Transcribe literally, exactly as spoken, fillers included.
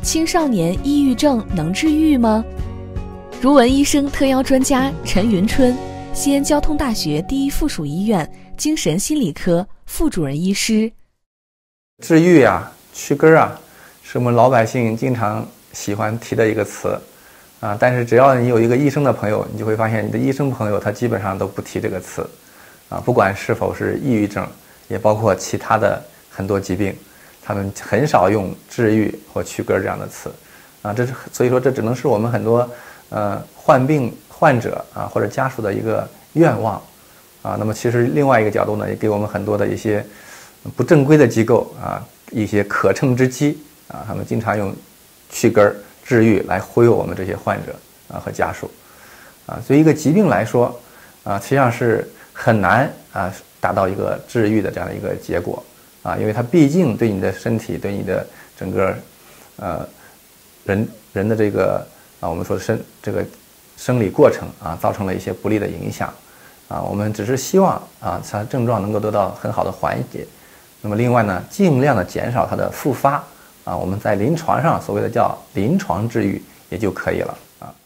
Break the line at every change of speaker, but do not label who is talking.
青少年抑郁症能治愈吗？如文医生特邀专家陈云春，西安交通大学第一附属医院精神心理科副主任医师。
治愈啊，去根啊，是我们老百姓经常喜欢提的一个词啊。但是只要你有一个医生的朋友，你就会发现你的医生朋友他基本上都不提这个词啊。不管是否是抑郁症，也包括其他的很多疾病，他们很少用治愈或去根这样的词啊。这是所以说这只能是我们很多呃患病患者啊或者家属的一个愿望啊。那么其实另外一个角度呢，也给我们很多的一些不正规的机构啊一些可乘之机啊，他们经常用去根治愈来忽悠我们这些患者啊和家属啊。对于一个疾病来说啊，实际上是很难啊达到一个治愈的这样的一个结果啊，因为它毕竟对你的身体、对你的整个呃人人的这个啊我们说生这个生理过程啊造成了一些不利的影响啊。我们只是希望啊它症状能够得到很好的缓解。那么另外呢，尽量的减少它的复发啊，我们在临床上所谓的叫临床治愈也就可以了啊。